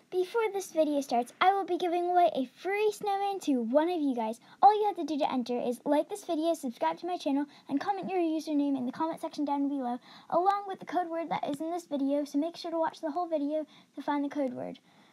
Before this video starts, I will be giving away a free snowman to one of you guys. All you have to do to enter is like this video, subscribe to my channel, and comment your username in the comment section down below, along with the code word that is in this video, so make sure to watch the whole video to find the code word.